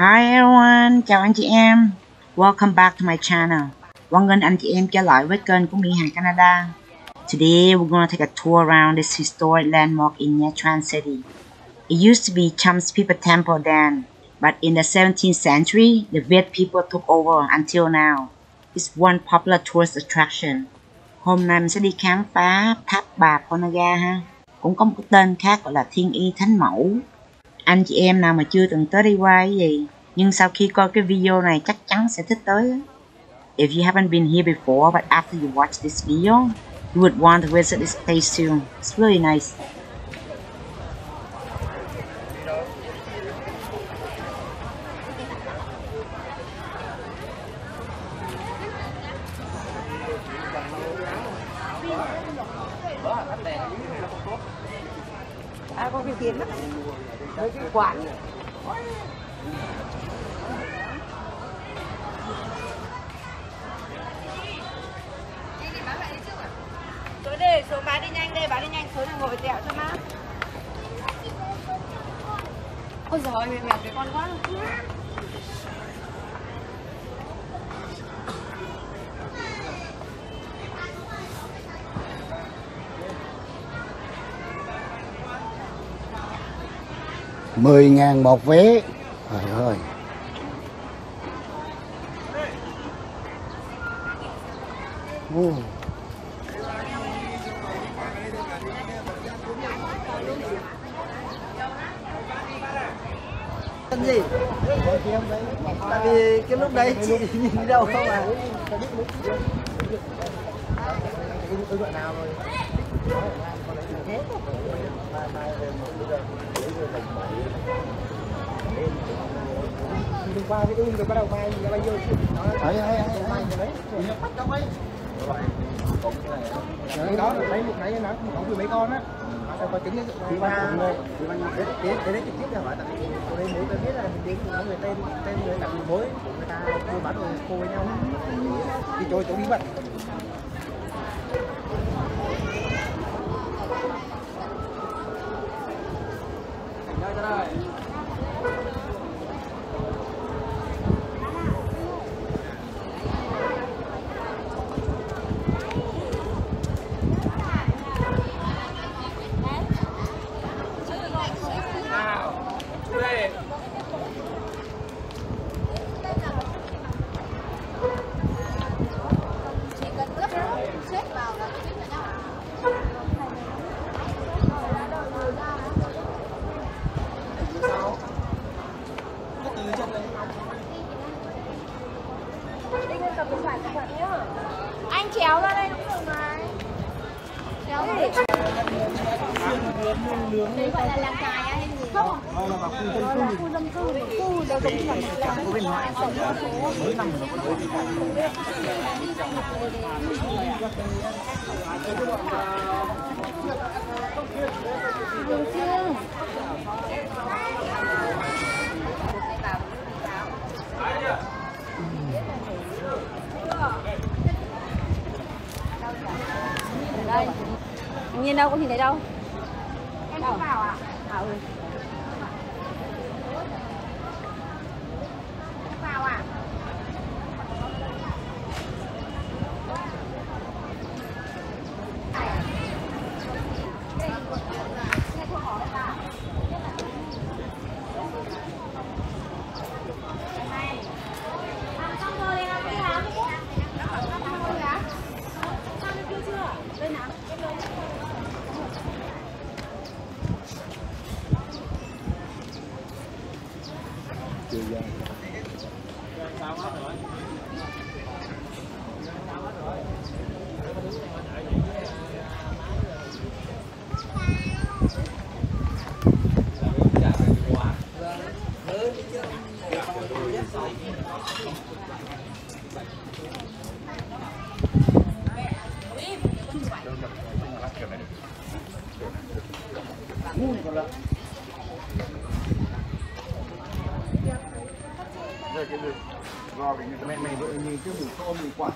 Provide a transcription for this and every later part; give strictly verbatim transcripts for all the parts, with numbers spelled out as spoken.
Hi everyone, chào anh chị em. Welcome back to my channel. Hoan nghênh anh chị em trở lại với kênh của Mỹ Hằng Canada. Today we're going to take a tour around this historic landmark in Nha Trang City. It used to be Cham's People Temple then, but in the seventeenth century, the Viet people took over until now. It's one popular tourist attraction. Hôm nay mình sẽ đi khám phá tháp Bà Ponagar ha. Cũng có một cái tên khác gọi là Thiên Y Thánh Mẫu. Anh chị em nào mà chưa từng tới đi qua cái gì, nhưng sau khi coi cái video này chắc chắn sẽ thích tới. If you haven't been here before, but after you watch this video, you would want to visit this place too. It's really nice. À, có cái tiền đó, với cái quán. Số đề, số bán đi nhanh đây, bán đi nhanh, số này ngồi tẹo cho má. Ôi giời ơi, mèo cái con quá. Mười ngàn một vé. Trời ơi. Oh. Cái gì? Tại vì cái lúc đấy chị nhìn đi đâu không à? Đừng qua cái ung rồi bắt đầu bay ra bao nhiêu chứ? Đấy đấy đấy đấy. Bắt đâu ấy. Đấy đó lấy một cái nó có mười mấy con á. Sao có trứng thì ba người thì bao nhiêu cái cái cái đấy trực tiếp là hỏi tại vì tôi đây muốn tôi biết là mình đến có người tên tên người đặt mối của người ta tôi bắt rồi cô với nhau thì trôi chỗ bí mật. Anh chéo ra đây cũng được mà. Chéo đi. Đấy gọi là làm cài á hay gì? Không. Đó là khu dân cư, khu đều giống như là khu bên ngoài. Mỗi năm nó có được chưa? Đây. Nhìn đâu có nhìn thấy đâu. Em không vào à? À ừ. Em vào à? Mẹ mày vợ nhìn cái mùi tôm mùi quả.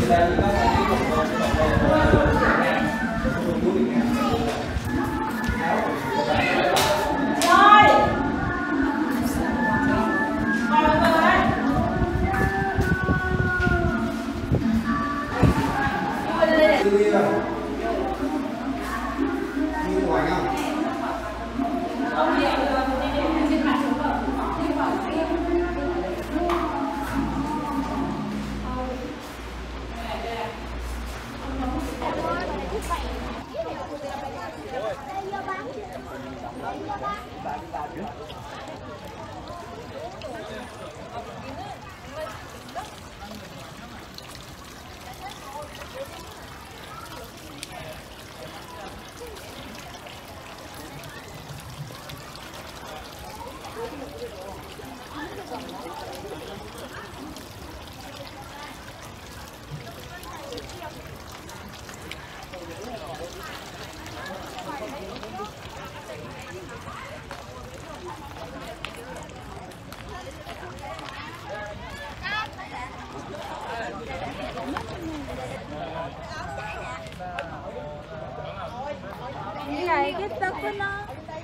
Cái cái tóc của nó.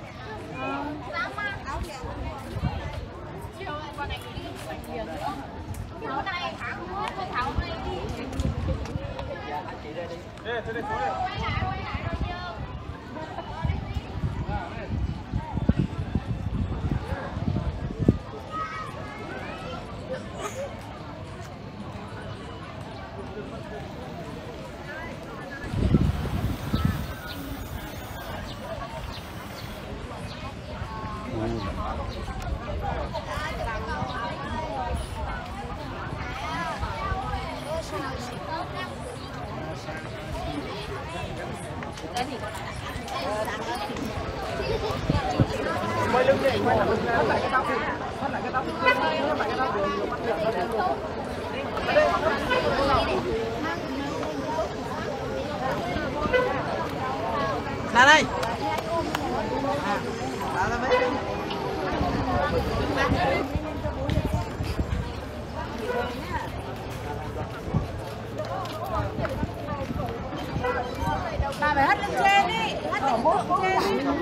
Quay lưng đi, quay lại lưng, bắt lại cái tóc đi, bắt lại cái tóc, bắt lại cái tóc đường, bắt lại cái tóc. Ra đây. À, ra đây. Bà phải hất lên trên đi, hất lên trên đi.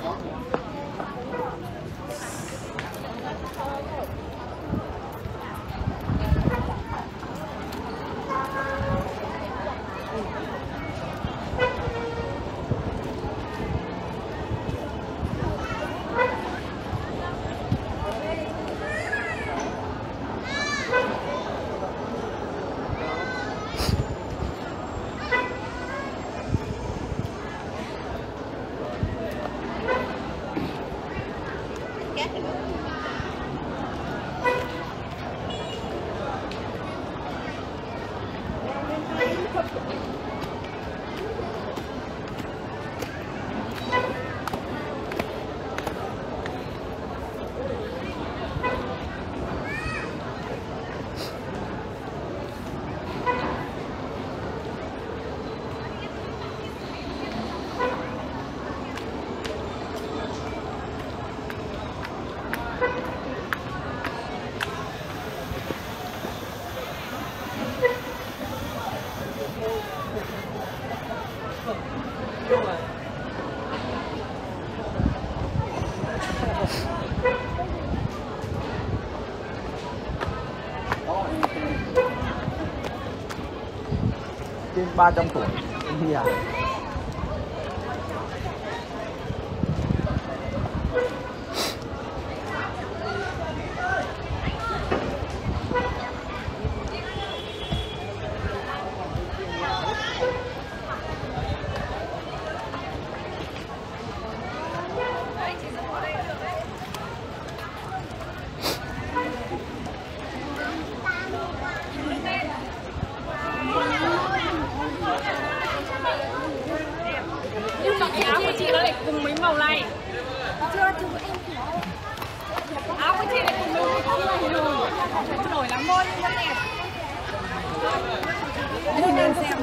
Trên ba trăm tuổi. Yeah. Áo của chị nó lại cùng mấy màu này. Chưa chưa Áo của chị lại cùng mấy màu này rồi. Nổi lắm môi nhưng vẫn đẹp. đi lên xem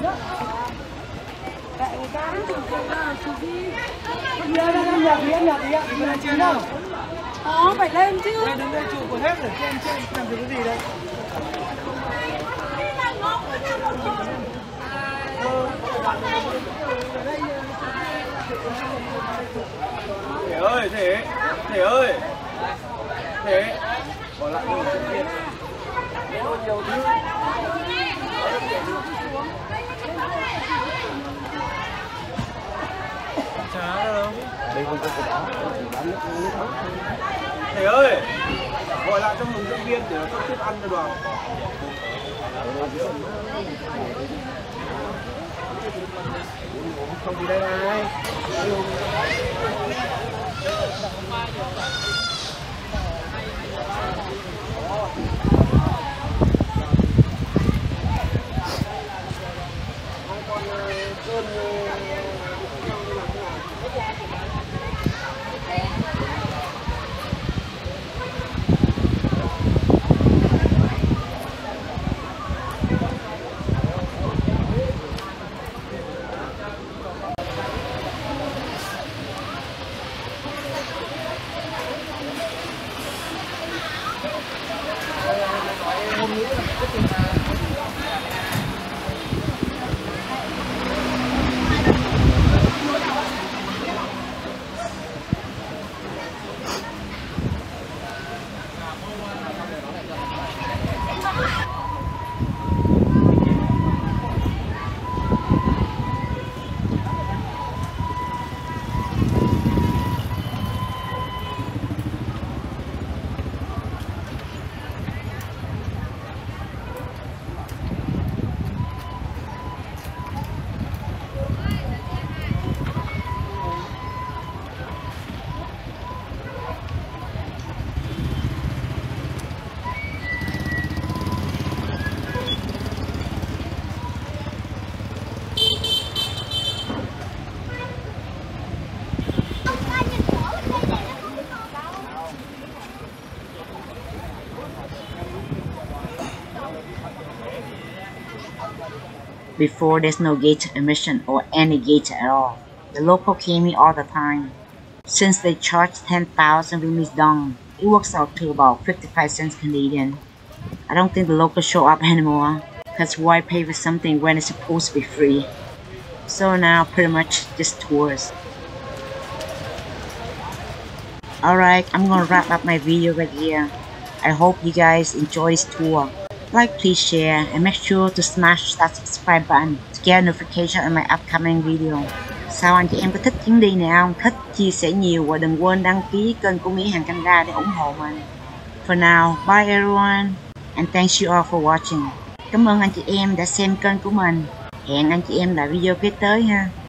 tại người ta chú đi Nhớ ra em nhạc đi, em nhạc đi ạ. Đi lên trên đâu? đó phải lên chứ. Đây đứng đây chụp của hết rồi, trên trên làm gì có gì đấy. Thể ơi, Thể, Thể ơi, Thể, bỏ lại nhiều chuyện. Nhiều thứ. Chả đâu. Đây không có cái đó. Thể ơi, gọi lại cho hướng dẫn viên để nó sắp xếp ăn cho đoàn. Không gì đây này. Before, there's no gate admission or any gate at all. The local came in all the time. Since they charge ten thousand Vietnamese dong, it works out to about fifty-five cents Canadian. I don't think the locals show up anymore, because why pay for something when it's supposed to be free? So now pretty much just tours. Alright, I'm gonna wrap up my video right here. I hope you guys enjoy this tour. Like, please share, and make sure to smash that subscribe button to get notification on my upcoming video. Sao anh chị em có thích chuyến đi này không? Thích chia sẻ nhiều và đừng quên đăng ký kênh của Mỹ Hàng Canada để ủng hộ mình. For now, bye everyone, and thanks you all for watching. Cảm ơn anh chị em đã xem kênh của mình. Hẹn anh chị em lại video kế tới ha.